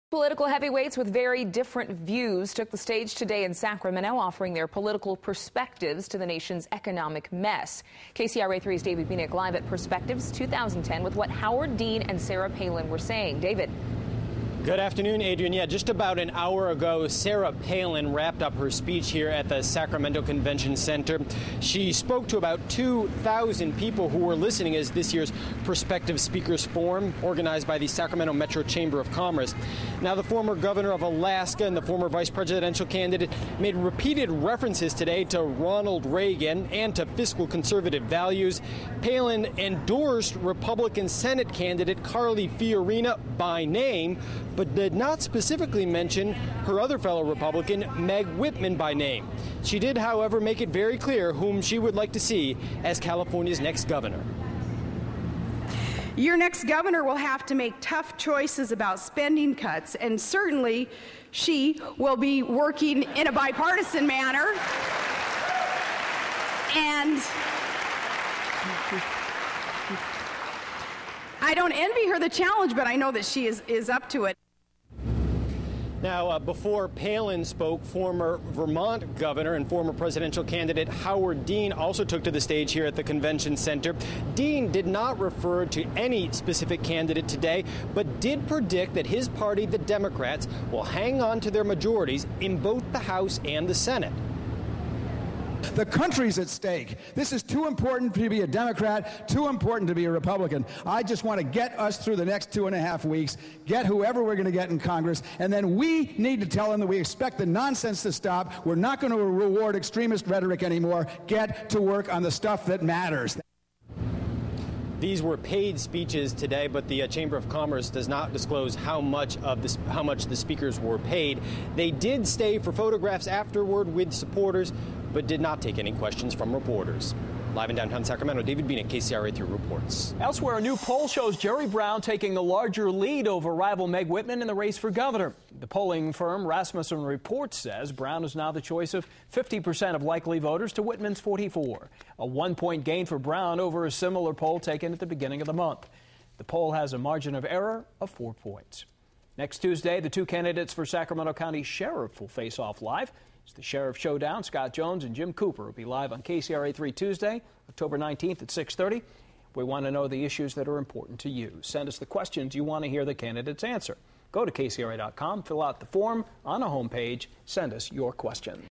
Political heavyweights with very different views took the stage today in Sacramento, offering their political perspectives to the nation's economic mess. KCRA 3's David Bienick live at Perspectives 2010 with what Howard Dean and Sarah Palin were saying. David. Good afternoon, Adrian. Yeah, just about an hour ago, Sarah Palin wrapped up her speech here at the Sacramento Convention Center. She spoke to about 2,000 people who were listening as this year's Prospective Speakers Forum, organized by the Sacramento Metro Chamber of Commerce. Now, the former governor of Alaska and the former vice presidential candidate made repeated references today to Ronald Reagan and to fiscal conservative values. Palin endorsed Republican Senate candidate Carly Fiorina by name, but did not specifically mention her other fellow Republican, Meg Whitman, by name. She did, however, make it very clear whom she would like to see as California's next governor. Your next governor will have to make tough choices about spending cuts, and certainly she will be working in a bipartisan manner. And I don't envy her the challenge, but I know that she is up to it. Now, before Palin spoke, former Vermont governor and former presidential candidate Howard Dean also took to the stage here at the convention center. Dean did not refer to any specific candidate today, but did predict that his party, the Democrats, will hang on to their majorities in both the House and the Senate. The country's at stake. This is too important to be a Democrat, too important to be a Republican. I just want to get us through the next 2.5 weeks, get whoever we're going to get in Congress, and then we need to tell them that we expect the nonsense to stop. We're not going to reward extremist rhetoric anymore. Get to work on the stuff that matters. These were paid speeches today, but the Chamber of Commerce does not disclose how much the speakers were paid. They did stay for photographs afterward with supporters, but did not take any questions from reporters. Live in downtown Sacramento, David Bienick, KCRA 3 reports. Elsewhere, a new poll shows Jerry Brown taking a larger lead over rival Meg Whitman in the race for governor. The polling firm Rasmussen Reports says Brown is now the choice of 50% of likely voters to Whitman's 44%. A 1-point gain for Brown over a similar poll taken at the beginning of the month. The poll has a margin of error of 4 points. Next Tuesday, the two candidates for Sacramento County Sheriff will face off live. It's the Sheriff Showdown. Scott Jones and Jim Cooper will be live on KCRA 3 Tuesday, October 19th at 6:30. We want to know the issues that are important to you. Send us the questions you want to hear the candidates answer. Go to KCRA.com, fill out the form on the homepage, send us your question.